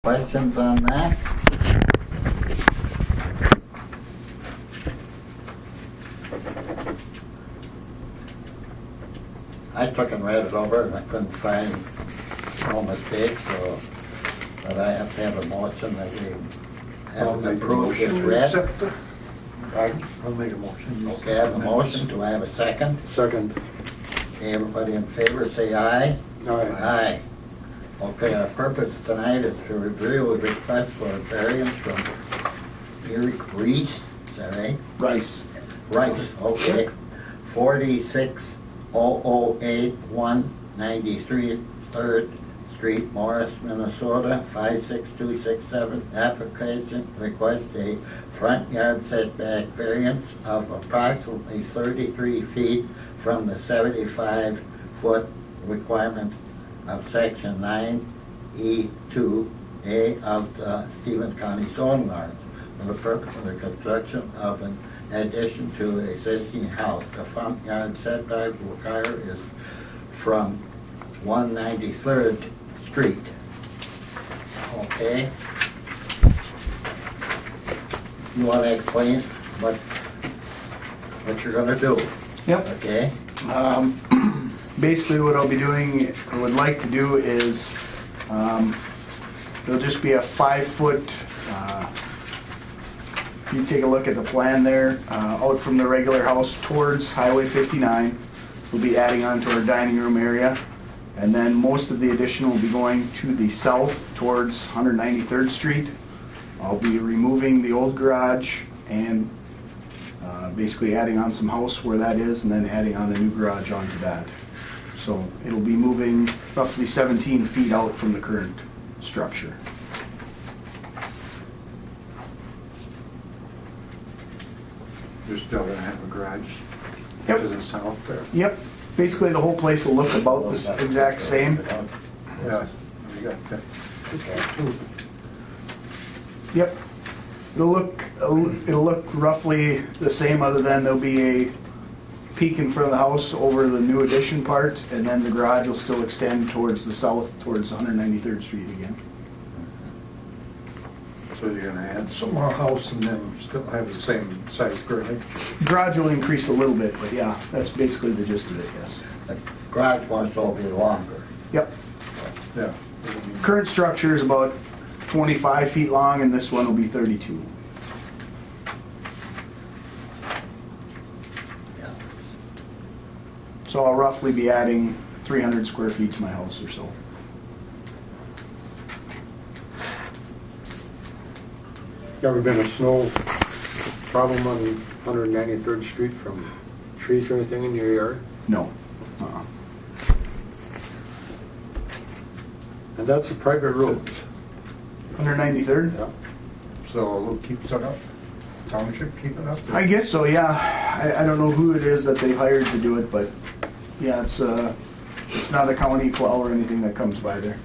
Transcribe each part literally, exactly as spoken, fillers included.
Questions on that? I took and read it over and I couldn't find no mistakes, so but I have to have a motion that we have approved this read. Pardon? I'll make a motion. Okay, I have a motion. Do I have a second? Second. Okay, everybody in favor say aye. Aye. Aye. Okay, our purpose tonight is to review a request for a variance from Eric Reese, is that right? Rice. Rice, okay. forty-six thousand eight, one ninety-three third Street, Morris, Minnesota, five six two six seven. Application requests a front yard setback variance of approximately thirty-three feet from the seventy-five foot requirement of section nine E two A of the Stevens County zoning ordinance for the purpose of the construction of an addition to an existing house. The front yard setback required is from one ninety-third Street. Okay. You want to explain what what you're going to do? Yep. Okay. Um, basically what I'll be doing, or would like to do is, um, there'll just be a five foot, uh, you take a look at the plan there, uh, out from the regular house towards Highway fifty-nine. We'll be adding on to our dining room area. And then most of the addition will be going to the south towards one ninety-third Street. I'll be removing the old garage and uh, basically adding on some house where that is, and then adding on a new garage onto that. So it'll be moving roughly seventeen feet out from the current structure. You're still gonna have a garage Yep. to the south there? Yep. Basically the whole place will look about the exact same. Yeah. You got that. Two. Yep. It'll look it'll look roughly the same, other than there'll be a peak in front of the house over the new addition part, and then the garage will still extend towards the south, towards one ninety-third Street again. So you're gonna add some more house and then still have the same size garage? Garage will increase a little bit, but yeah, that's basically the gist of it, yes. The garage wants to be longer. Yep. Yeah. Current structure is about twenty-five feet long, and this one will be thirty-two. Yeah. So I'll roughly be adding three hundred square feet to my house or so. Ever been a snow problem on one ninety-third Street from trees or anything in your yard? No. Uh-uh. And that's a private road. one ninety-third? Yeah. So we'll keep it up? Township keep it up? I guess so, yeah. I, I don't know who it is that they hired to do it, but yeah, it's uh, it's not a county plow or anything that comes by there.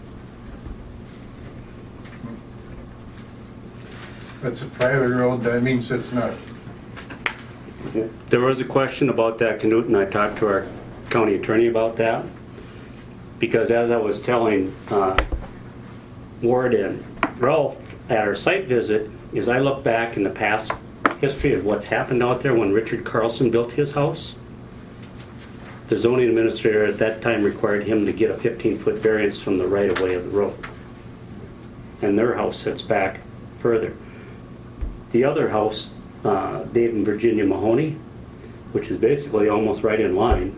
If it's a private road, that means it's not. There was a question about that, Canute, and I talked to our county attorney about that. Because as I was telling uh, Ward and Ralph at our site visit, is I look back in the past history of what's happened out there when Richard Carlson built his house. The zoning administrator at that time required him to get a fifteen foot variance from the right of way of the road. And their house sits back further. The other house, uh, Dave and Virginia Mahoney, which is basically almost right in line,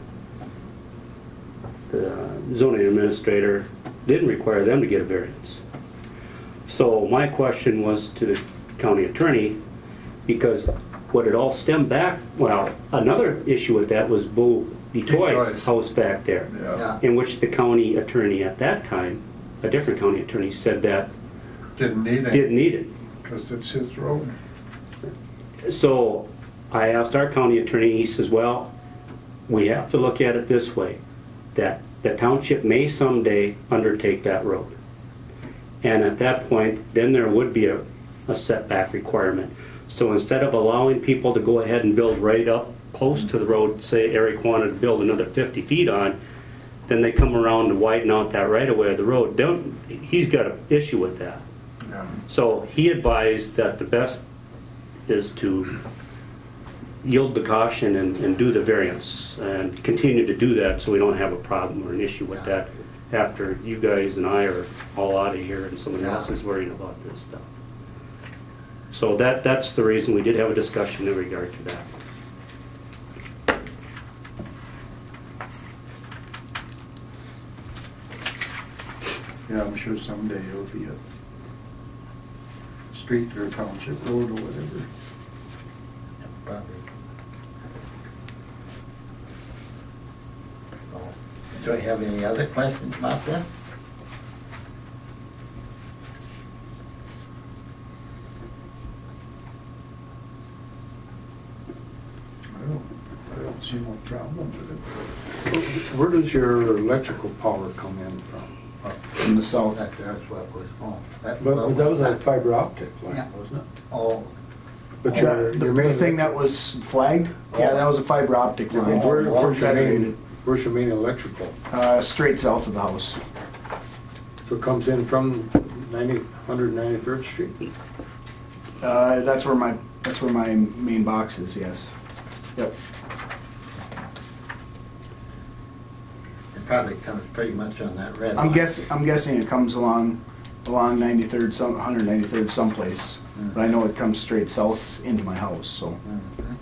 the zoning administrator didn't require them to get a variance. So my question was to the county attorney, because what it all stemmed back, well, another issue with that was Bo Betoy's house back there, Yeah. Yeah. in which the county attorney at that time, a different county attorney, said that Didn't need it. didn't need it. Because it's his road. So I asked our county attorney, he says, well, we have to look at it this way, that the township may someday undertake that road. And at that point, then there would be a, a setback requirement. So instead of allowing people to go ahead and build right up close to the road, say Eric wanted to build another fifty feet on, then they come around to widen out that right of way of the road. Don't, he's got an issue with that. Yeah. So he advised that the best is to yield the caution and, and do the variance and continue to do that so we don't have a problem or an issue with that after you guys and I are all out of here and somebody Yeah. else is worrying about this stuff. So that that's the reason we did have a discussion in regard to that. Yeah, I'm sure someday it'll be a street or a township road or whatever. Probably. So, do I have any other questions about this? I don't, I don't see no problem with it. Where does your electrical power come in from? From the south. That, that's what was, oh. That, But what that was a that? fiber optic line, Yeah. wasn't it? Oh, But Yeah, your, the, your the main thing that was flagged, yeah, that was a fiber optic line. Where, Oh, where's your okay. main, where's your main electrical? Uh, straight south of the house. So it comes in from ninety, one ninety-third Street? Uh, that's where my that's where my main box is. Yes. Yep. it probably comes pretty much on that red I'm line. guessing I'm guessing it comes along along ninety-third, some one ninety-third someplace. Mm. But I know it comes straight south into my house. So. Mhm.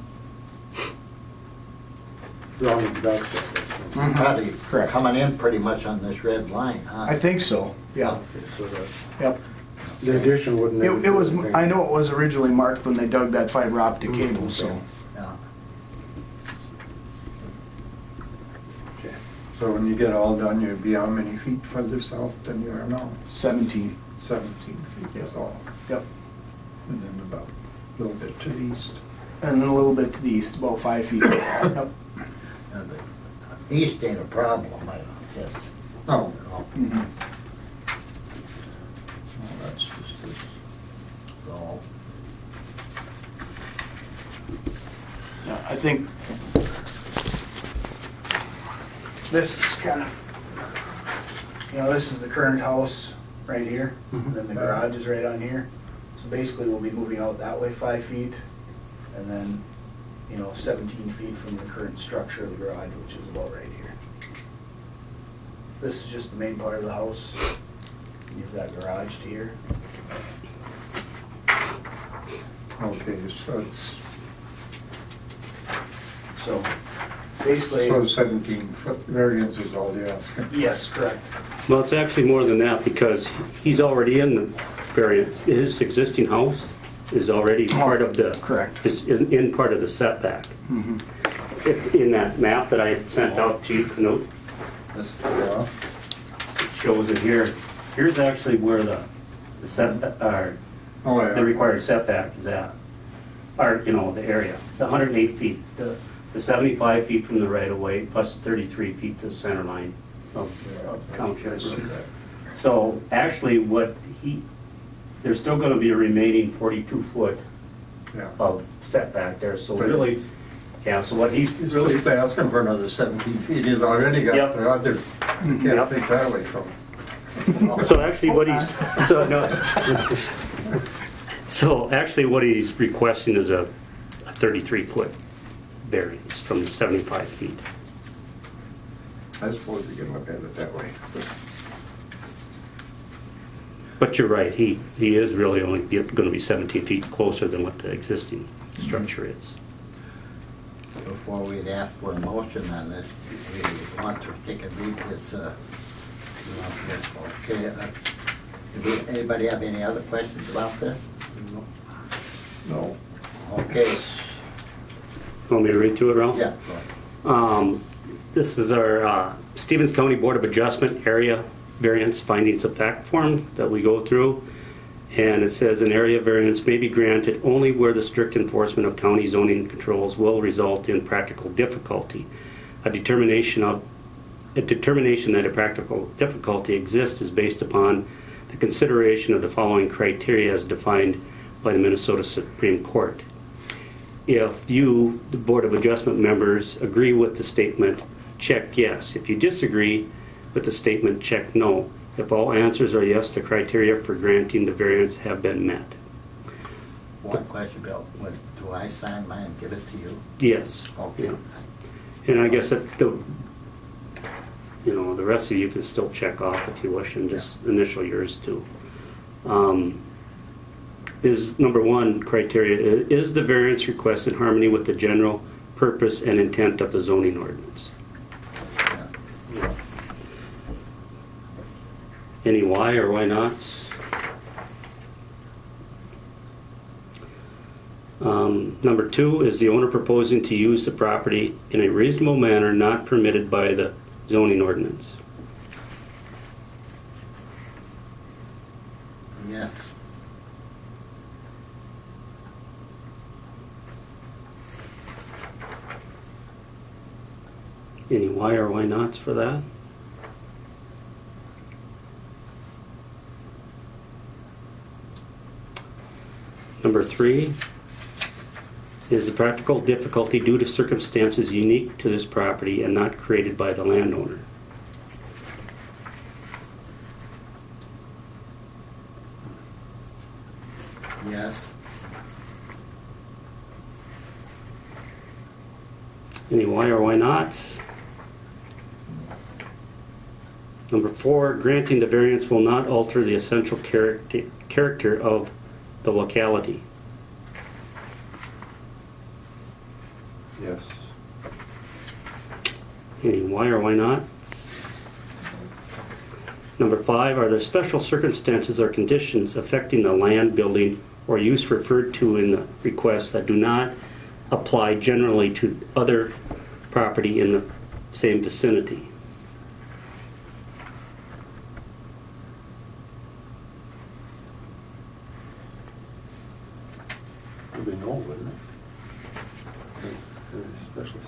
Wrong with that side, Mhm. Probably Correct. coming in pretty much on this red line, huh? I think so. Yeah. so the, Yep. the addition wouldn't. It, it was. interfere with I know it was originally marked when they dug that fiber optic Mhm. cable. So. Yeah. Okay. So when you get all done, you'll be how many feet further south than you are now? seventeen. Seventeen feet is all. Yep. And then about a little bit to the east. And a little bit to the east, about five feet. Yep. Now, the east ain't a problem, I don't guess. No, No. Mhm. no, that's just this. So, Yeah, I think this is kind of, you know, this is the current house right here, and then the garage is right on here. So basically, we'll be moving out that way five feet, and then, you know, seventeen feet from the current structure of the garage, which is about right here. This is just the main part of the house. You've got garage to here. Okay, so it's, So basically, so seventeen foot variance is all you're asking. yes, correct. Well, it's actually more than that because he's already in the variance. His existing house is already part of the Correct. is in, in part of the setback. Mhm. If, in that map that I had sent out to you, Knut, This, yeah. it shows it here. Here's actually where the, the setback, or Oh, yeah. the required setback is at, or you know the area, the one hundred eight feet, the, the seventy-five feet from the right of way, plus thirty-three feet to the center line of the township. So actually, what he, there's still going to be a remaining forty-two foot Yeah. of setback there. So really, yeah. So what he's He's really just asking for another seventeen feet. He's already got Yep. the other. You can't Yep. take that away from him. So actually what he's, so no. So actually what he's requesting is a thirty-three foot variance from seventy-five feet. I suppose you can look at it that way. But But you're right, he, he is really only going to be seventeen feet closer than what the existing structure is. before we'd ask for a motion on this, we want to take a read this, uh, you want this, okay, uh, do we- anybody have any other questions about this? no. Okay, Want me to read through it, Ralph? yeah, Um, This is our uh, Stevens County Board of Adjustment Area Variance Findings of Fact form that we go through. And it says an area variance may be granted only where the strict enforcement of county zoning controls will result in practical difficulty. A determination of a determination that a practical difficulty exists is based upon the consideration of the following criteria as defined by the Minnesota Supreme Court. If you, the Board of Adjustment members, agree with the statement, check yes. If you disagree, with the statement check no. If all answers are yes, the criteria for granting the variance have been met. One question, Bill. What, do I sign mine and give it to you? Yes. Okay. Yeah. And I guess if the, you know, the rest of you can still check off if you wish and just initial yours too. Um, is number one criteria, is the variance request in harmony with the general purpose and intent of the zoning ordinance? Yeah. Any why or why nots? Um, number two, is the owner proposing to use the property in a reasonable manner not permitted by the zoning ordinance? Yes. Any why or why nots for that? Number three, is the practical difficulty due to circumstances unique to this property and not created by the landowner? Yes. Any why or why not? Number four, granting the variance will not alter the essential character character of the locality. Yes. Any why or why not? Number five, are there special circumstances or conditions affecting the land, building, or use referred to in the request that do not apply generally to other property in the same vicinity? Would be no, wouldn't it? Special.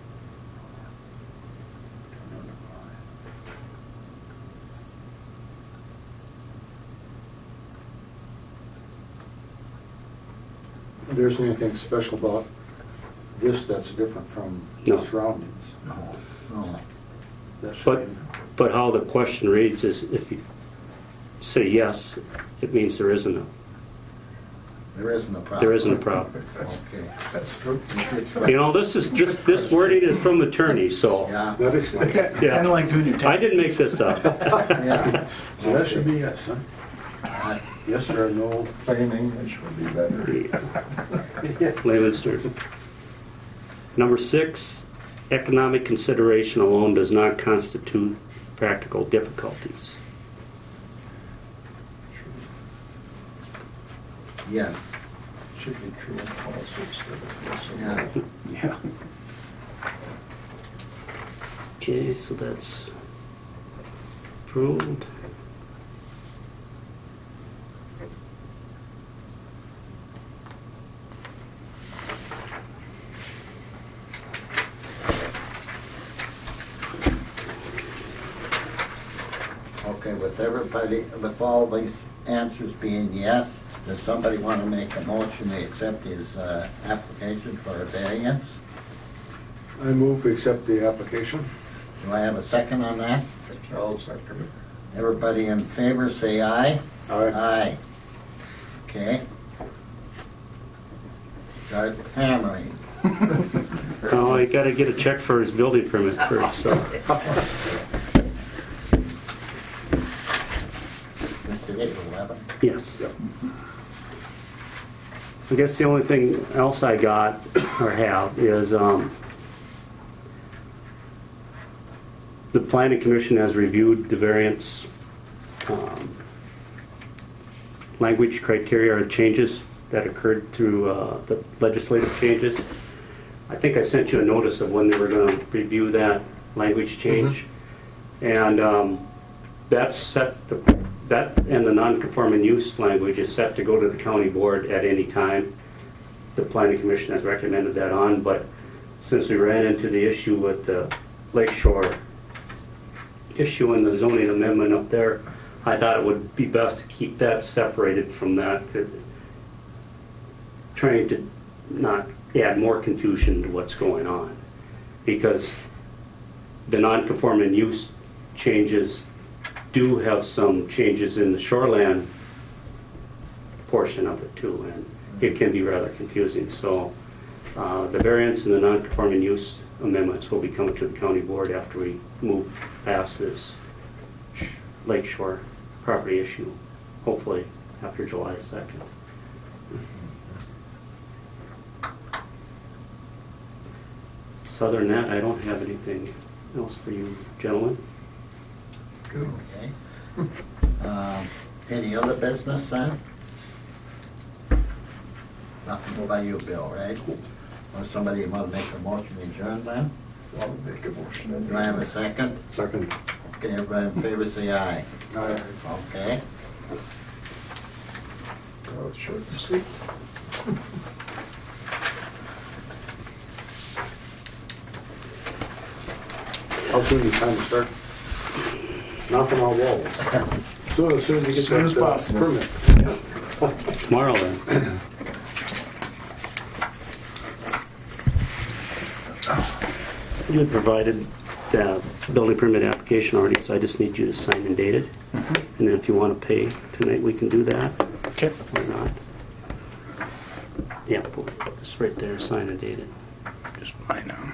There isn't anything special about this that's different from No. the surroundings. No. No. That should But, be- but how the question reads is, if you say yes, it means there isn't a, There isn't a problem. there isn't a problem. Okay. That's true. You know, this is just, this wording is from attorneys, so Yeah. That explains it. Kind of like doing your taxes. I didn't make this up. Yeah. So that should be yes, huh? Uh, Yes or no? Plain English would be better. Layman's terms. Number six, economic consideration alone does not constitute practical difficulties. Yes. Should be true and false instead of yes and no. Yeah. Yeah. Okay, so that's approved. Okay, with everybody, with all these answers being yes, does somebody want to make a motion to accept his uh, application for a variance? I move we accept the application. Do I have a second on that? I'll second it. Everybody in favor, say aye. Aye. Aye. Okay. Start hammering. Oh, I gotta get a check for his building permit first, so. Today's eleven. Yes. I guess the only thing else I got or have is um, the planning commission has reviewed the variance um, language criteria or changes that occurred through uh, the legislative changes. I think I sent you a notice of when they were going to review that language change, and um, that's set. The, That and the non-conforming use language is set to go to the county board at any time. The planning commission has recommended that on, but since we ran into the issue with the Lake Shore issue and the zoning amendment up there, I thought it would be best to keep that separated from that, trying to not add more confusion to what's going on. Because the non-conforming use changes do have some changes in the shoreland portion of it too, and it can be rather confusing. So uh, the variance and the non-conforming use amendments will be coming to the county board after we move past this sh- lake shore property issue, hopefully after July second. So other than that, I don't have anything else for you gentlemen. Good. Okay. Um, Any other business then? Nothing by you, Bill, right? Or somebody want to make a motion to adjourn then? I'll make a motion. Do I have a second? Second. Okay, everybody in favor say aye. Aye. Okay. Oh, it's short and sweet. How soon do you time to start knocking on walls? So as soon as you get Soon as that uh, possible. permit. Tomorrow then. You had provided the building permit application already, so I just need you to sign and date it. And then if you want to pay tonight, we can do that Okay. or not. Yeah, it's right there, sign and date it. Just mine now.